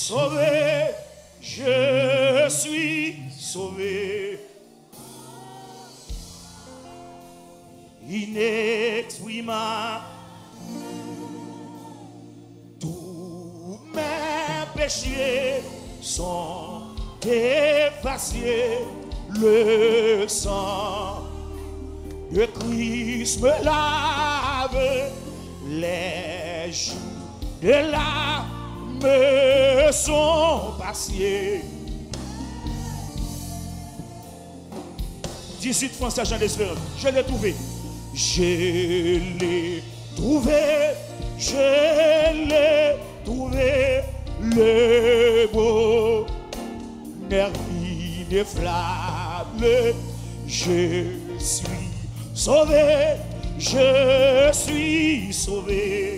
sauvé, je suis sauvé. Inexprimable, tous mes péchés sont effacés. Le sang de Christ me lave, les jours de l'âme me sont passés. 18 Français Jean d'Espérance, je l'ai trouvé. Je l'ai trouvé, le beau ineffable. Je suis sauvé, je suis sauvé.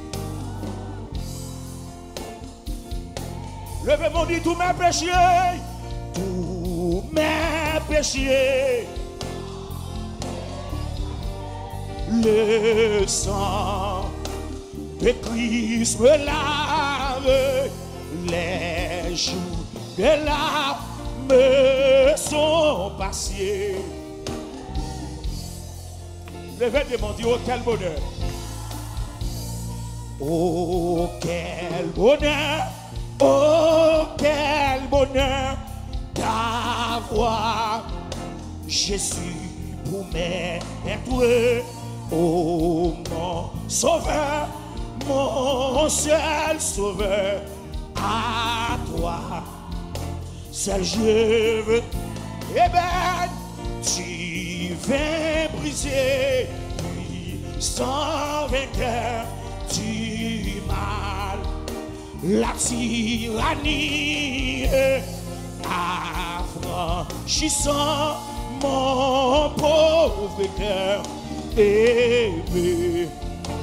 Levez mon dit tous mes péchés, tous mes péchés. Le sang de Christ me lave, les jours de l'âme sont passés. Levez de mon Dieu, oh quel bonheur! Oh quel bonheur! Oh quel bonheur d'avoir Jésus pour m'être. Oh mon sauveur, mon seul sauveur, à toi seul je veux. Eh ben, tu viens briser, puissant vainqueur du mal, la tyrannie, affranchissant mon pauvre cœur aimé.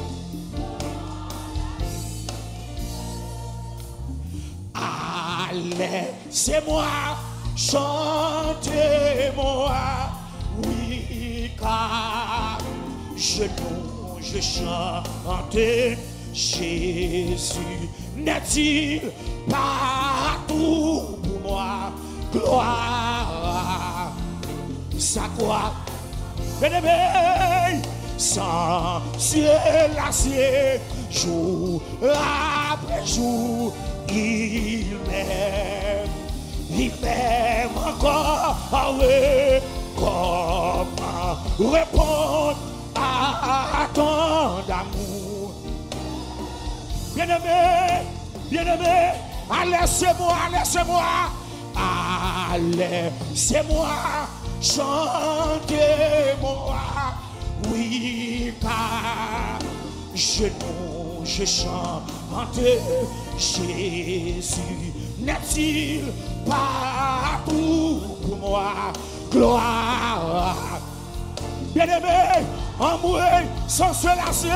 Allez, c'est moi, chantez-moi, oui, car je chante Jésus. N'est-il pas tout pour moi? Gloire, sa croix, bien-aimé, sans ciel à ciel, jour après jour, il m'aime encore. Comment répondre à ton amour? Bien-aimé, laissez-moi, laissez-moi, chantez-moi, oui, car je chante Jésus. N'est-il pas tout pour moi? Gloire, bien-aimé, en moi, sans se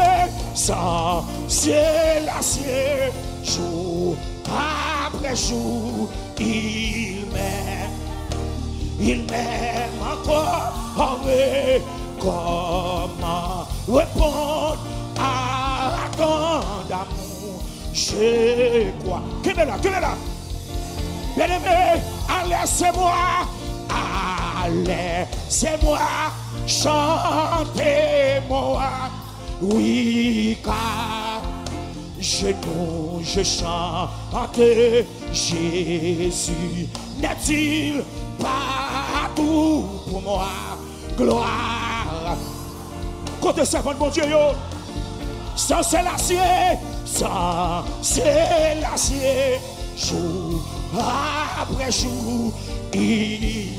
lasser, jour après jour, il m'aime encore. Oh oui, comment répondre à ton amour? Je crois. Quel est là? Bien-aimé, laissez-moi, chantez-moi, oui, car je chante Jésus. N'est-il pas tout pour moi? Gloire. Côté servant de mon Dieu, yo. Sans se lasser, jour après jour, il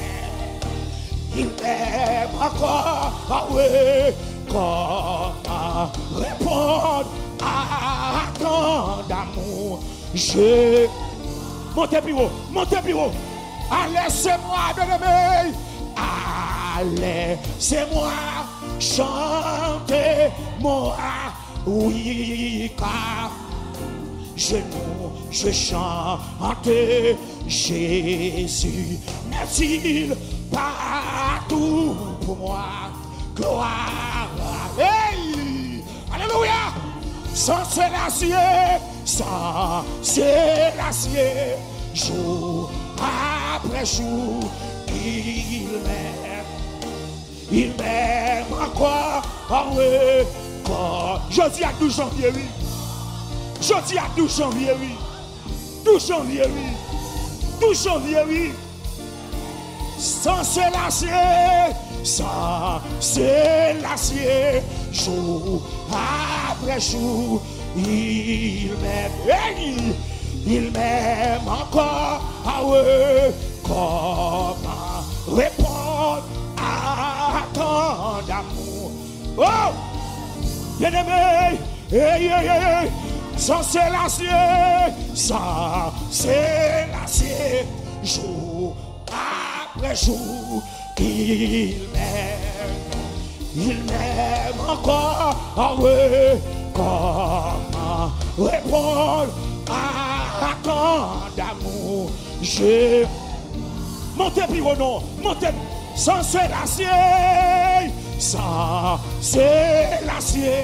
m'aime encore. Ah oui, comment répondre à ton amour? Montez plus haut. Laissez-moi, bien-aimé, laissez-moi chanter moi, oui, car je chante Jésus. N'est-il pas tout pour moi? Gloire, hey, alléluia. Sans se ça c'est l'acier. Jour après jour, il m'aime encore. Ah oui, je dis à 12 janvier, oui. Je dis à 12 janvier, oui. 12 janvier, oui. 12 janvier, oui. Ça c'est l'acier, ça c'est l'acier. Jour après jour, il m'aime encore. Ah ouais, comment répondre à tant d'amour? Oh, bien-aimé, ça c'est l'acier, ça c'est l'acier. Jour après jour, il m'aime encore. Ah ouais, comment répondre à tant d'amour? Je montez plus au nom, montez. Ça c'est l'acier, ça c'est l'acier.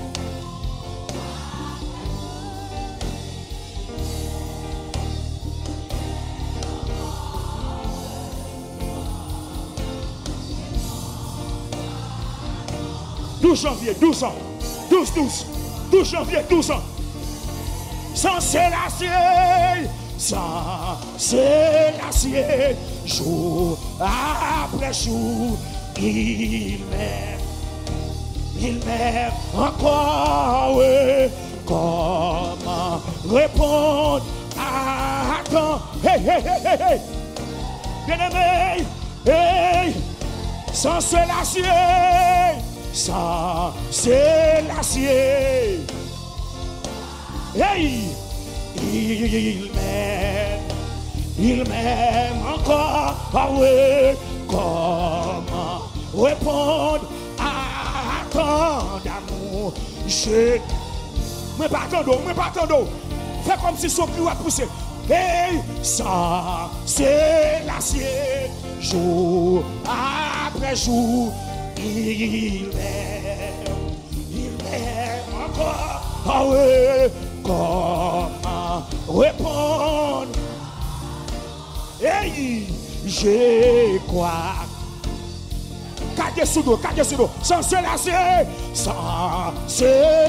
Janvier, 12 ans, 12 janvier, 12 ans. Ça c'est l'acier, ça c'est l'acier. Jour après jour, il m'aime encore. Oui. Comment répondre à tant? Hey, hey, hey, hey, hey. Bien-aimé, hey, ça c'est l'acier. Ça, c'est l'acier. Hey, il m'aime encore. Ah oui, comment répondre à tant d'amour? Mais pas d'eau. Fais comme si son cul a poussé. Hey, ça, c'est l'acier. Jour après jour. Il m'aime encore. Ah oui, comment répondre? Hey, je crois. Cadez sous l'eau. Sans se lasser, sans se.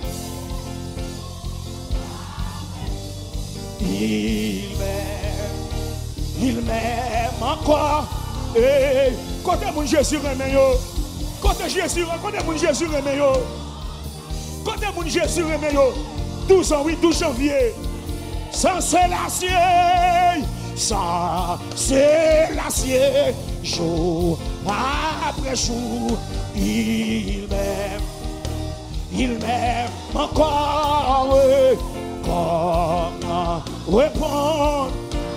Il m'aime encore. Hey, côté mon Jésus remet yo. Côté Jésus remet yo. Côté mon Jésus remet yo. 12 ans, oui, 12 janvier. Ça c'est l'acier. Ça c'est l'acier. Jour après jour, il m'aime encore. Oui. Comment répondre?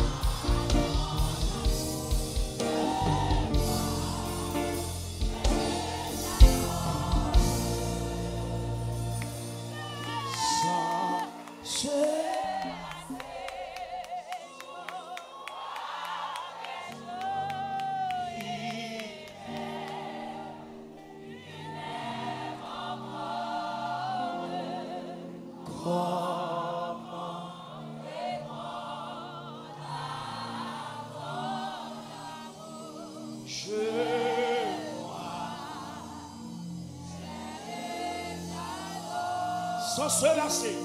Sans se lasser.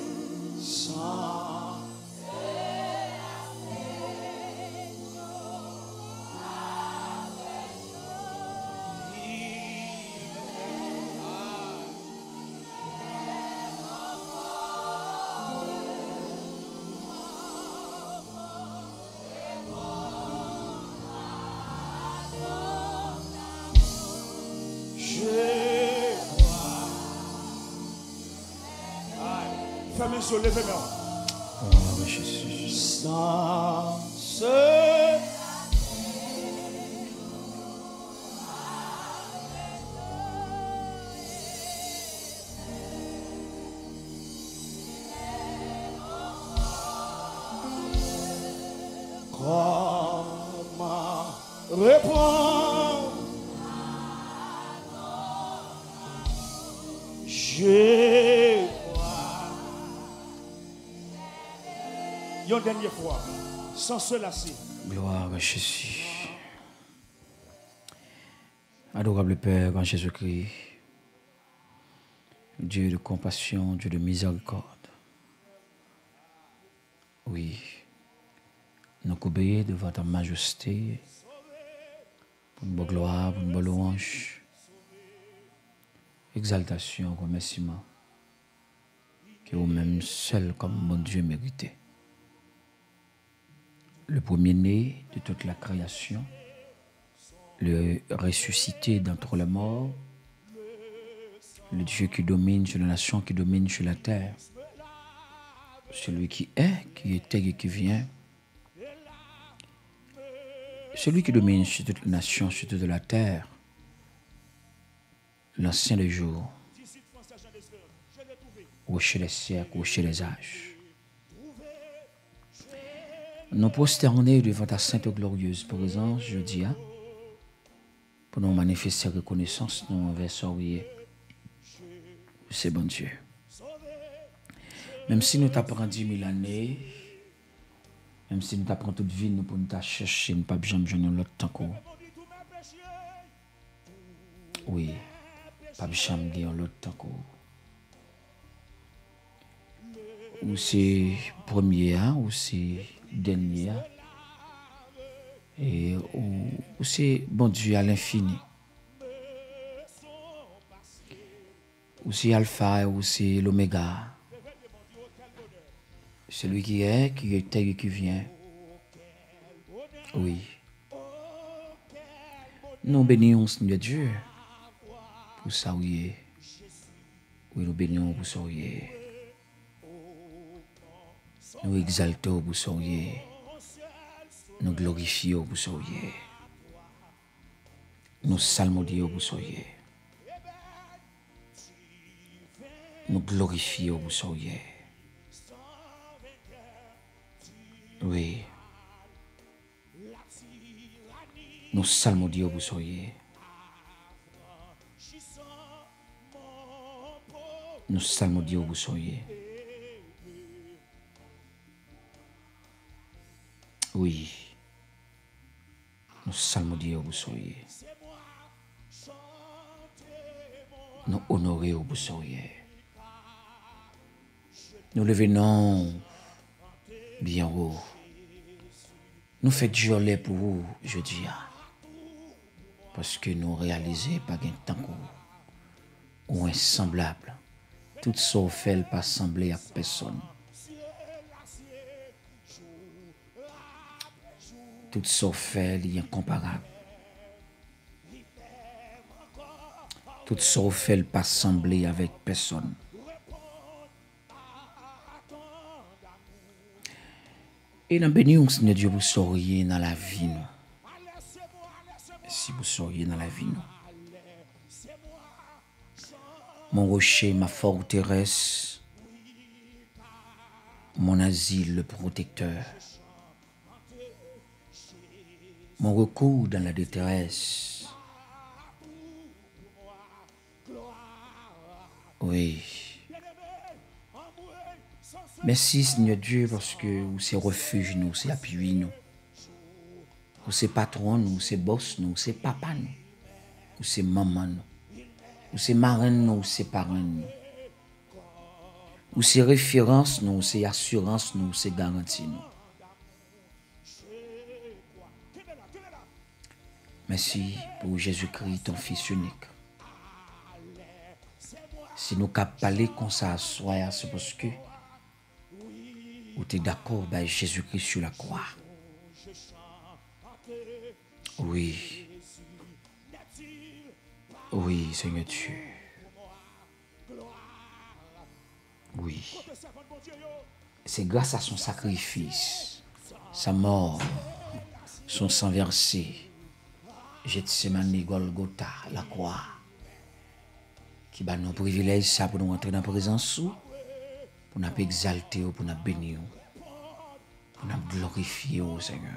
Fermez sur les mains. Oh, Jésus. Sans se. Comment répondre? Je Une dernière fois, sans se lasser. Gloire à Jésus. Adorable Père, en Jésus-Christ, Dieu de compassion, Dieu de miséricorde. Oui, nous obéissons devant ta majesté pour une bonne gloire, pour une bonne louange, exaltation, remerciement, que vous-même seul comme mon Dieu mérité. Le premier-né de toute la création, le ressuscité d'entre les morts, le Dieu qui domine sur les nations, qui domine sur la terre, celui qui est, qui était et qui vient, celui qui domine sur toutes les nations, sur toute la terre, l'ancien des jours, rocher des siècles, rocher des âges. Nous prosternés devant ta sainte et glorieuse présence, je dis, pour nous manifester reconnaissance, nous envers sourire. C'est bon Dieu. Même si nous t'apprendons 10 000 années, même si nous t'apprenons toute vie, nous pour nous chercher, nous ne pouvons jamais jouer l'autre temps. Oui, pas jamais gagner l'autre temps. Ou c'est premier, ou c'est dernier, et ou c'est bon Dieu à l'infini. Ou c'est Alpha, ou c'est l'Oméga. Celui qui était et qui vient. Oui. Nous bénissons Seigneur Dieu pour ça, oui. Oui, nous bénissons pour ça, oui. Nous exaltons pour ça, oui. Nous glorifions pour ça, oui. Nous salmodions pour ça, oui. Nous glorifions pour ça, oui. Oui. Nous salmodions pour ça, oui. Nous salmodions pour ça, oui. Oui. Nous salmodions pour ça, oui. Nous honorons pour ça, oui. Nous levons bien haut. Nous faisons jolie pour vous, je dis. Parce que nous réalisons pas un temps ou insemblable. Tout ça fait pas sembler à personne. Tout ça fait incomparable. Tout ça fait pas sembler avec personne. Et nous bénissons Seigneur Dieu pour sourire dans la vie. Nous. Si vous souriez dans la vie. Nous. Mon rocher, ma forteresse, mon asile, le protecteur. Mon recours dans la détresse. Oui. Merci Seigneur Dieu parce que vous c'est refuge nous, c'est appui nous. Vous c'est patron nous, c'est boss nous, c'est papa nous. Vous c'est maman nous. Vous c'est marraine nous, c'est parrain nous. Vous c'est référence nous, c'est assurance nous, c'est garantie nous. Merci pour Jésus-Christ, ton Fils unique. Si nous capons parler comme ça à soi, c'est parce que vous êtes d'accord avec Jésus-Christ sur la croix. Oui. Oui, Seigneur Dieu. Oui. C'est grâce à son sacrifice, sa mort, son sang versé, Gethsemane, Golgotha, la croix, qui bat nos privilèges ça pour nous entrer dans la présence, pour nous exalter, pour nous bénir, pour nous glorifier au Seigneur.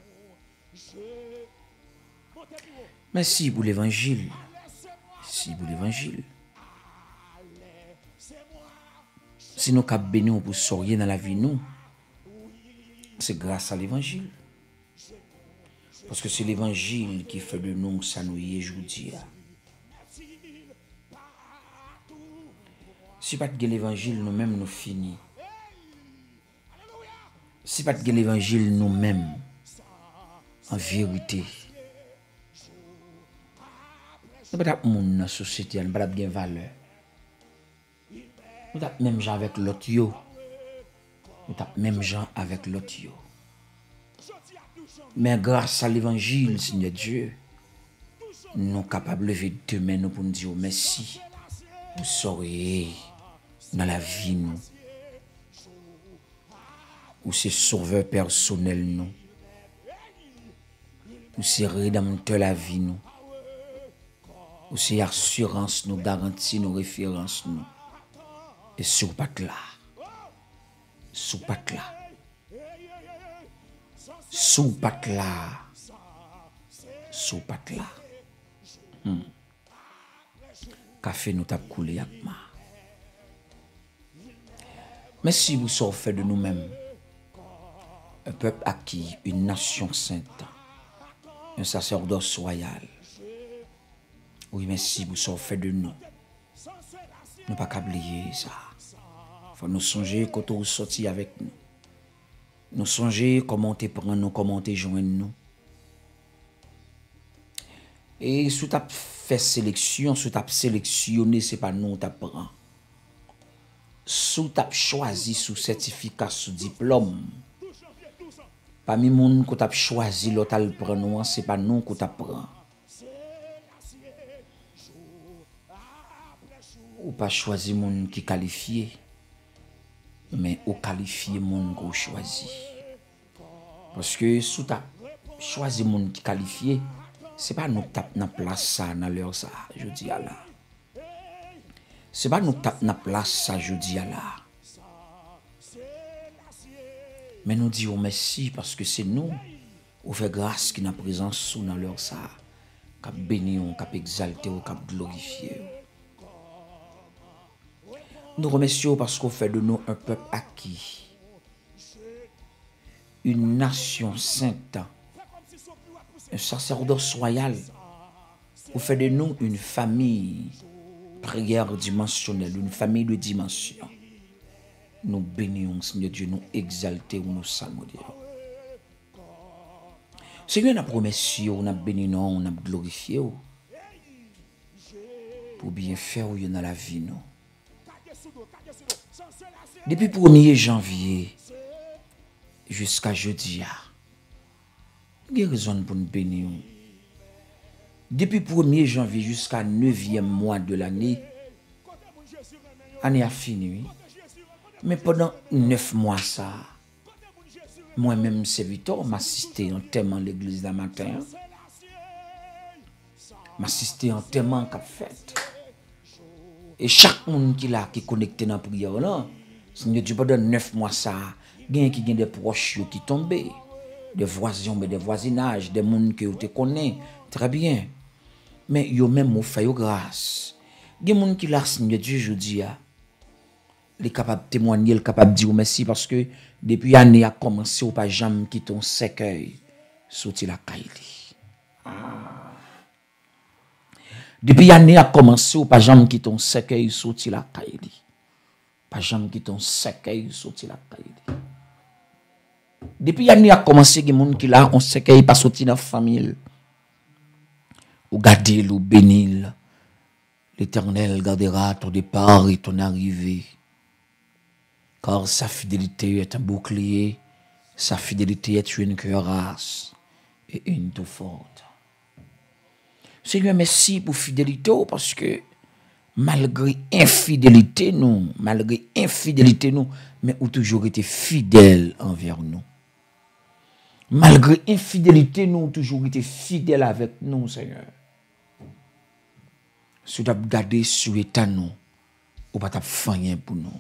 Merci pour l'évangile. Merci pour l'évangile. Si nous avons béni pour sourire dans la vie, nous, c'est grâce à l'évangile. Parce que c'est l'évangile qui fait de nous ça nous y est aujourd'hui. Si pas de l'évangile, nous-mêmes nous finissons. Si pas de l'évangile, nous-mêmes, en vérité, nous ne sommes pas dans la société, nous ne sommes pas de valeur. Nous sommes même gens avec l'autre. Nous sommes même gens avec l'autre. Mais grâce à l'évangile, Seigneur Dieu, nous sommes capables de lever deux mains pour nous dire merci. Vous saurez dans la vie, nous. Ou c'est sauveur personnel, nous. Ou c'est rédempteur la vie, nous. Ou c'est assurance, nous, garantie, nous, référence, nous. Et sous pas là. Sous pas là. Sous pas là. Sous pas là. Café nous tape coulé avec moi. Mais si vous sortez fait de nous-mêmes, un peuple acquis, une nation sainte, un sacerdoce royal. Oui, mais si vous sortez fait de nous, nous pas qu'à oublier ça. Faut nous songer quand on sortit avec nous. Nous songer comment te prendre nous, comment te joindre nous. Et si tu as fait sélection, si tu as sélectionné, c'est pas nous qui prend. Si tu as choisi sous certificat, sous diplôme, parmi les gens que tu as choisi, l'autre le prendre, c'est pas nous qui prend. Ou pas choisi les gens qui qualifié, mais ou qualifié les gens qu'on choisi. Parce que si tu as choisi les gens qui qualifié, c'est pas nous qui tapons dans place ça, dans l'heure ça, je dis à là. C'est pas nous qui tapons dans place ça, je dis à là. Mais nous disons merci parce que c'est nous, qui fait grâce qui n'a présence sous dans l'heure ça, qui béni, qui exalté, qui glorifié. Nous remercions parce qu'on fait de nous un peuple acquis, une nation sainte, un sacerdoce royal. Vous faites de nous une famille prière dimensionnelle, une famille de dimension. Nous bénissons, Seigneur Dieu, nous exaltons, nous saluons. Seigneur, nous remercions, nous bénissons, nous glorifions pour bien faire dans la vie. Nous. Depuis le 1er janvier jusqu'à jeudi, il y a raison pour nous bénir. Depuis le 1er janvier jusqu'à 9e mois de l'année, l'année a fini. Mais pendant 9 mois, ça, moi-même, serviteur, m'assisté en thème à l'église d'un matin. M'assisté en thème en cap fait. Et chaque monde qui là, qui est connecté dans la prière, là, Seigneur Dieu, pendant 9 mois, ça, il y a des proches qui tombent, des voisins, des voisinages, des gens que tu connais, très bien. Mais yo même au fait grâce. Il y a des gens qui là, Seigneur Dieu, je dis, les capables de témoigner, les capables de dire merci parce que depuis l'année a commencé, ou pas jamais qui ton cercueil sorti la caille. Depuis l'année a commencé, ou pas jamais qui ton cercueil sorti la caille. Pas jamais qui ton cercueil sorti la caille. Depuis l'année a commencé, il y a des gens qui là, on cercueil pas sorti dans la famille. Ou garder, ou bénir. L'Éternel gardera ton départ et ton arrivée. Car sa fidélité est un bouclier, sa fidélité est une cuirasse et une tour forte. Seigneur, merci pour fidélité parce que malgré infidélité nous, mais ou toujours été fidèle envers nous. Malgré infidélité nous, toujours été fidèle avec nous, Seigneur. Si tu as gardé sur l'état nous, ou pas t'as fait pour nous.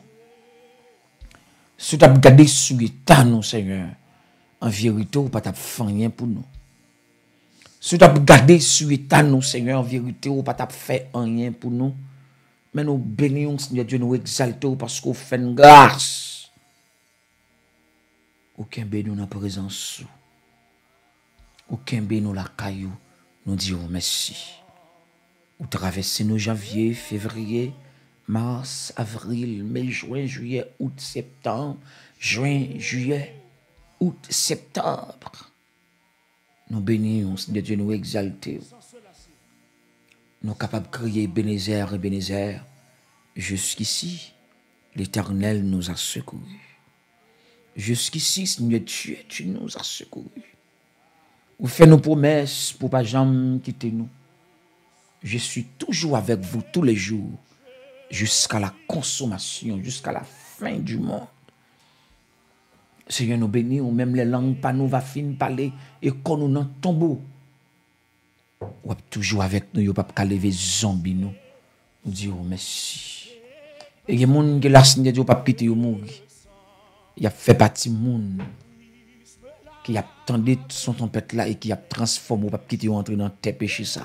Si tu as gardé sur l'état nous, Seigneur, en vérité, ou pas t'as fait rien pour nous. Si tu as gardé sur l'état nous, Seigneur, en vérité, ou pas t'as fait rien pour nous. Mais nous bénissons, Seigneur Dieu, nous exaltons parce qu'on fait une grâce. Aucun bé nous dans présence. Aucun bé nous la caillou. Nous disons merci. Ou traverser nos janvier, février, mars, avril, mai, juin, juillet, août, septembre, juin, juillet, août, septembre. Nous bénissons, Seigneur Dieu, nous exalter. Nous capables de crier Bénézer et Bénézer. Jusqu'ici, l'Éternel nous a secourus. Jusqu'ici, Seigneur Dieu, tu nous as secourus. Ou fais nos promesses pour pas jamais quitter nous. Je suis toujours avec vous tous les jours, jusqu'à la consommation, jusqu'à la fin du monde. Seigneur, nous bénissons, même les langues pas nous va fin parler et qu'on nous dans tombeau. Ou toujours avec nous, yo pas qu'à lever zombie nous. Nous disons merci. Et les gens qui la Seigneur Dieu pas quitter yo mourir. Il a fait partie monde qui a tendu son tempête là et qui a transformé ou pas quitter yo entrer dans tes péchés ça.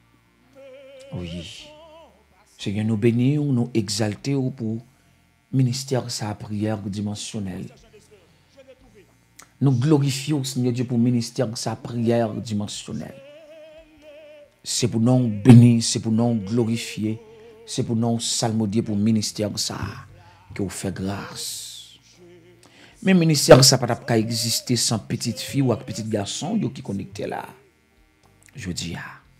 Oui. Seigneur, nous bénissons, nous exaltons pour ministère sa prière dimensionnelle. Nous glorifions, Seigneur Dieu, pour ministère sa prière dimensionnelle. C'est pour nous bénir, c'est pour nous glorifier, c'est pour nous salmodier pour ministère ça que vous fait grâce. Mais ministère ça pas pas exister sans petite fille ou petit garçon qui connecté là. Je dis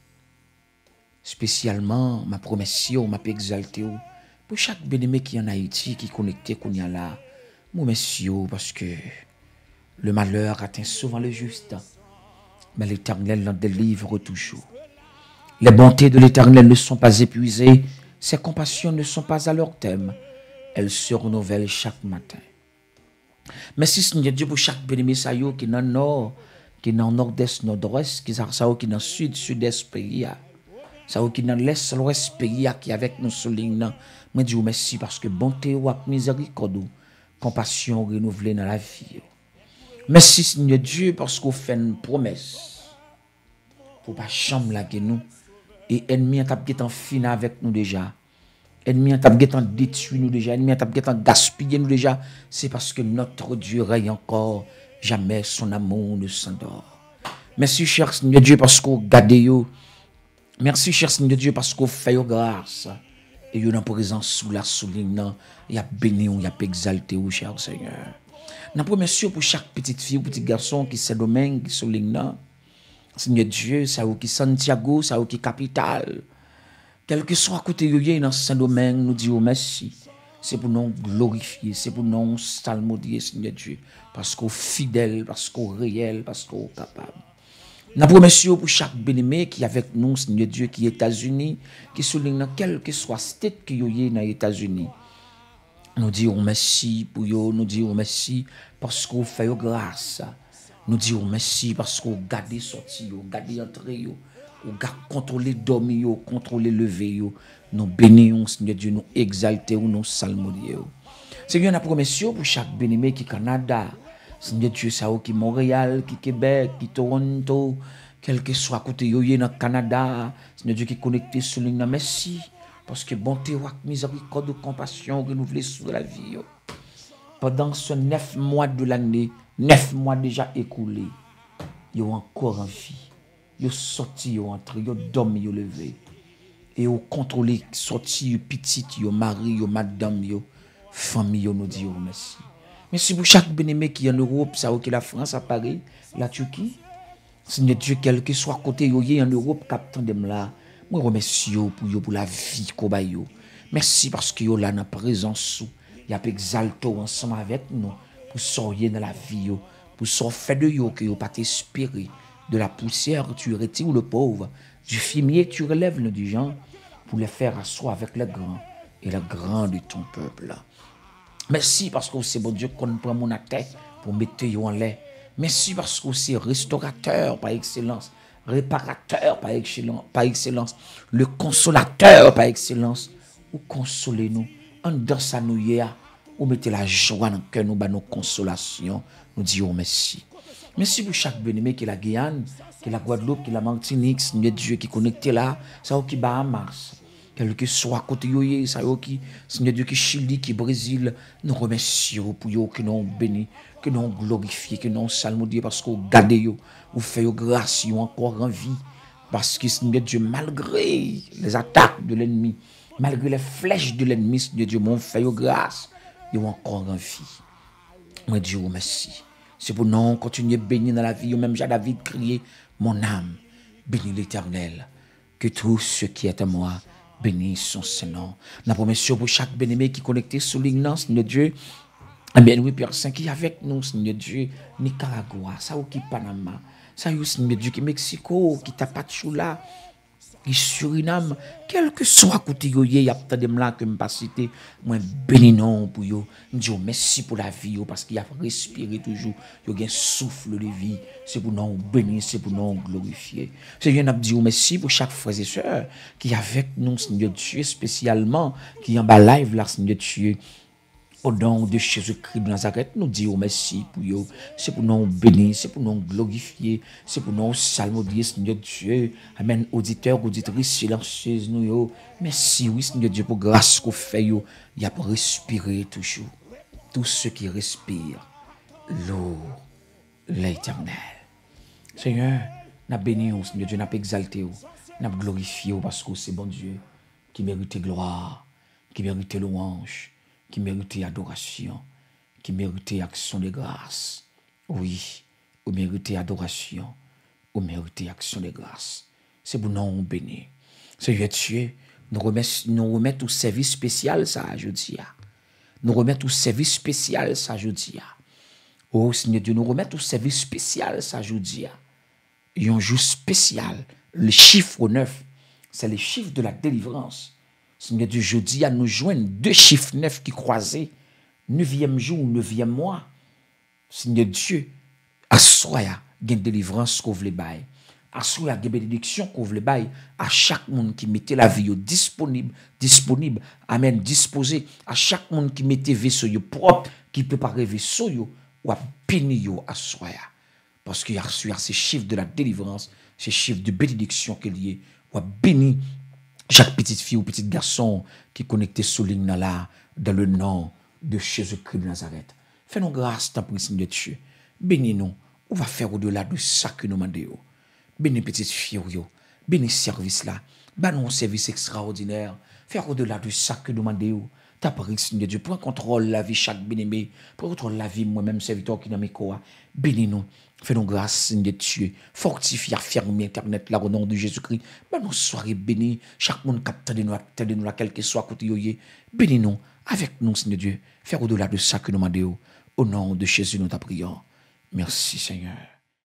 spécialement ma promesse, ma exalté pour chaque bien-aimé qui est en Haïti qui est connecté qu'on y a là. Mon messieurs parce que le malheur atteint souvent le juste, mais l'Éternel l'en délivre toujours. Les bontés de l'Éternel ne sont pas épuisées, ses compassions ne sont pas à leur terme. Elles se renouvellent chaque matin. Merci Seigneur Dieu pour chaque bien-aimé qui est dans le nord, qui est dans le nord-est, nord-ouest, qui est dans le sud, sud-est pays. Ça qui est dans l'est, l'ouest pays qui est avec nous souligne. Moi dis merci parce que bonté ou miséricorde, compassion renouvelée dans la vie. Merci Seigneur Dieu parce qu'on fait une promesse pour pas chambre la nous et ennemi a tapé en fin avec nous déjà. Ennemi a tapé en détruit nous déjà, ennemi a tapé en gaspillé nous déjà, c'est parce que notre Dieu règne encore, jamais son amour ne s'endort. Merci cher Seigneur Dieu parce qu'on garde yo. Merci cher Seigneur Dieu parce qu'on fait grâce et yo dans présence sous la souligne, il a béni, il a exalté au cher Seigneur. Nous remercions pour chaque petite fille ou petit garçon qui s'est domaine, qui souligne. Seigneur Dieu, ça ou qui Santiago, ça ou qui capitale. Quel que soit côté yoye dans ce domaine, nous disons merci. C'est pour nous glorifier, c'est pour nous salmodier, Seigneur Dieu. Parce qu'on fidèle, parce qu'on réel, parce qu'on capable. Nous remercions pour chaque bien-aimé qui est avec nous, Seigneur Dieu, qui est aux États-Unis, qui souligne dans quel que soit state qui yoye dans les États-Unis. Nous disons merci pour eux, nous disons merci parce qu'on fait grâce. Nous disons merci parce qu'on garde sorti, on garde entrée, on garde contrôler dormir, contrôler lever. Nous bénissons, Seigneur Dieu, nous exaltons, nous salmodions. Seigneur, nous promettons pour chaque bien-aimé qui est au Canada, Seigneur Dieu, ça qui est Montréal, qui est Québec, qui est Toronto, quel que soit côté dans le Canada, Seigneur Dieu qui est connecté sur l'une, merci. Parce que bonté, miséricorde, compassion renouvelée sur la vie. Pendant ce 9 mois de l'année, 9 mois déjà écoulés, ils ont encore en vie. Ils ont sorti, ils ont entré, ils ont dormi, ils ont levé. Et ils ont contrôlé, sorti, ils ont petit, ils ont mari, ils ont madame, ils ont famille, nous disons merci. Merci pour chaque bien-aimé qui est en Europe, ça qui la France, à Paris, la Turquie. Seigneur Dieu, quel que soit côté, ils sont en Europe, captant dem là. Moi remercie pour la vie qu'on a. Merci parce que yo là dans présence il y a exalté ensemble avec nous pour sortir dans la vie pour sortir de yo que yo pas t'espérer de la poussière tu retires le pauvre du fumier tu relèves le du gens pour les faire asseoir avec les grands et les grands de ton peuple. Merci parce que c'est bon Dieu qu'on prend mon tête pour mettre yo en l'air. Merci parce que c'est restaurateur par excellence. Réparateur par excellence, le consolateur par excellence, ou consolez-nous, en dans sa nouillère, ou mettez la joie dans le cœur, nous, nos consolations, nous disons merci. Merci pour chaque bien-aimé qui est la Guyane, qui est la Guadeloupe, qui est la Martinique, Seigneur Dieu qui est connecté là, ça qui Bahamas. quel que soit côté yoye, ça yo qui, Seigneur Dieu, qui Chili, qui Brésil, nous remercions pour yo, que nous bénis, que nous glorifions, que nous salmodions, parce que vous gardez yo, vous faites grâce, yo encore en vie, parce que Seigneur Dieu, malgré les attaques de l'ennemi, malgré les flèches de l'ennemi, Seigneur Dieu, mon fait grâce, yo encore en vie. Moi, Dieu, merci. C'est pour nous continuer à bénir dans la vie, même j'ai David crié, mon âme, bénis l'Éternel, que tout ce qui est à moi, bénisse son Saint-Nom. Nous promettons pour chaque bien-aimé qui est connecté sur l'ignorance, Seigneur Dieu. Eh bien, oui, Père Saint, qui est avec nous, Seigneur Dieu, Nicaragua, ça ou qui Panama, ça ou Seigneur Dieu, qui Mexico, qui Tapachula, qui Suriname, quel que soit côté yoye, y a peut-être des là que me pas cité, moi béni non pour yo, Dieu merci pour la vie yo, parce qu'il a respiré toujours, yo gen souffle de vie, c'est pour nous bénir, c'est pour nous glorifier. Seigneur, n'a dit merci pour chaque frère et sœur qui est avec nous, Seigneur Dieu, spécialement qui est en bas live là, Seigneur Dieu. Au nom de Jésus-Christ de Nazareth, nous disons merci pour vous. C'est pour nous bénir, c'est pour nous glorifier, c'est pour nous salmodier, Seigneur Dieu. Amen. Auditeurs, auditrices, silencieuses, nous. Merci, oui, Seigneur Dieu, pour grâce qu'on fait. Il y a pour respirer toujours. Tous ceux qui respirent, l'eau, l'Éternel. Seigneur, nous bénissons, Seigneur Dieu, nous exalté, nous glorifié parce que c'est bon Dieu qui mérite gloire, qui mérite louange, qui méritait adoration, qui méritait action de grâce. Oui, vous méritez adoration, vous méritez action de grâce. C'est pour nous bénir. Seigneur Dieu, nous remettons au service spécial, ça, je dis. Nous remettons au service spécial, ça, je dis. Oh, Seigneur Dieu, nous remettons au service spécial, ça, je dis. Il y a un jour spécial, le chiffre 9, c'est le chiffre de la délivrance. Seigneur Dieu, jeudi, à nous joindre 2 chiffres 9 qui croisés, 9e jour, 9e mois. Seigneur Dieu, à soi, il y a une délivrance qu'on veut bailler. À soi, il y a une bénédiction qu'on veut bailler à chaque monde qui mettait la vie disponible, amen, disposé, à chaque monde qui mettait vaisseau propre, qui préparait vaisseau, ou à bénir à soi. Parce qu'il y a ces chiffres de la délivrance, ces chiffres de bénédiction qu'il y a, ou à bénir chaque petite fille ou petit garçon qui est connecté sur ligne là, dans le nom de Jésus-Christ de Nazareth. Fais-nous grâce, ta prière de Dieu. Bénis-nous. On va faire au-delà de ça que nous demandons. Bénis petite fille, bénis service là. Bénis un service extraordinaire. Faire au-delà de ça que nous demandons. Ta prière, Seigneur Dieu, prends contrôle la vie chaque bien-aimé. Prends contrôle la vie moi-même, serviteur qui est dans mes corps. Bénis-nous. Fais-nous grâce, Seigneur Dieu. Fortifie, affermir Internet là au nom de Jésus-Christ. Bénis-nous, soirée bénie. Chaque monde capte de nous là, quel que soit côté yoye. Bénis-nous avec nous, Seigneur Dieu. Faire au-delà de ça que nous demandons. Au nom de Jésus, nous t'en prions. Merci, Seigneur.